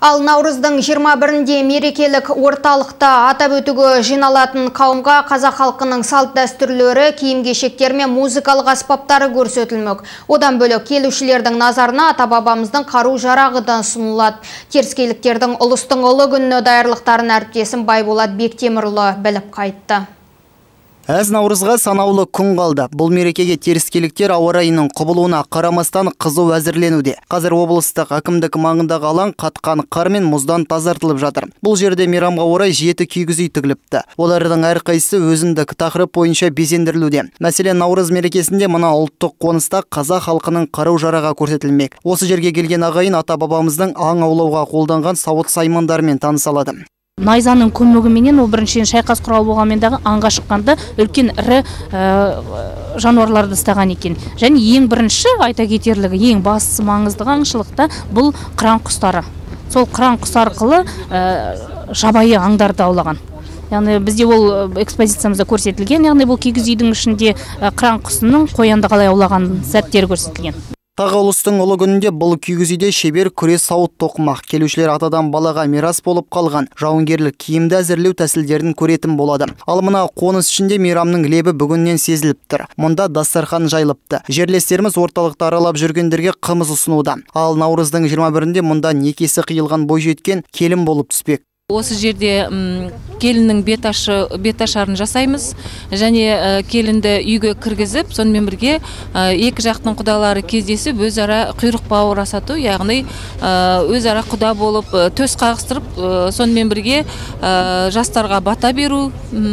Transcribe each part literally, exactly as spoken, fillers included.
Ал наурыздың жиырма бірінде мерекелік орталықта атап өтуге жиналатын қауымға қазақ халқының салт дәстүрлері, киім-кешектер мен музыкалық аспаптары көрсетілмек. Одан бөлек келушілердің назарына ата-бабамыздың қару-жарағы да ұсынылады. Теріскейліктердің ұлыстың ұлы күніне даярлықтарын әріптесім Байболат Бектемірұлы біліп қайтты. Әз наурызға санаулы күн қалды. Бұл мерекеге теріскейліктер ауа райының құбылуына қарамастан қызу әзірленуде. Қазір облыстық әкімдік маңындағы алаң қатқан қар мен мұздан тазартылып жатыр. Бұл жерде мейрамға орай жеті киіз үй тігіліпті. Олардың әрқайсысы өзіндік тақырып бойынша безендірілуде. Мәселен, наурыз мерекесінде мына ұлттық қоныста қазақ халқының қару-жарағы көрсетілмек. Осы жерге келген ағайын ата-бабамыздың аң аулауға қолданған сауыт саймандарымен таныса алады. Найзаның көмегіменен ол біріншіден шайқас құралы болғанмендағы аңға шыққанда үлкен ірі жануарларды ұстаған екен. Және ең бірінші айта кетерлігі, ең басты маңызды аңшылықта бұл қыран құстары. Сол қыран құс арқылы жабайы аңдарды аулаған. Яғни бізде ол экспозициямызда көрсетілген, яғни бұл киіз үйдің ішінде қыран құсының қоянды қалай аулаған сәттері көрсетілген. Тағы ұлыстың ұлы күнінде бұл киіз үйде шебер күрес сауыт тоқымақ. Келушілер атадан балаға мирас болып қалған жауынгерлік киімді әзірлеу тәсілдерін көретін болады. Ал мына қоныс ішінде мейрамның лебі бүгіннен сезіліп тұр. Мұнда дастархан жайылыпты. Жерлестеріміз орталықты аралап жүргендерге қымыз ұсынуда. Ал наурыздың жиырма бірінде мұнда некесі қиылған бойжеткен келін болып түспек. Осы жерде келіннің беташарын жасаймыз, және келінді үйге кіргізіп, сонымен бірге екі жақтың құдалары кездесіп, өзара құйрық бауырасату, яғни өзара құда болып, төс қағыстырып, сонымен бірге жастарға бата беру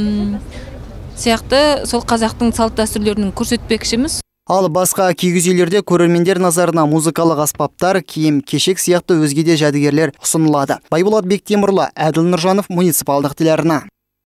сияқты сол қазақтың салт дәстүрлерін көрсетпекшіміз. Ал басқа киіз үйлерде көрермендер назарына музыкалық аспаптар, киім, кешек сияқты өзге де жәдігерлер ұсынылады. Байболат Бектемірұлы, Әділ Нұржанов, муниципалдық телеарна.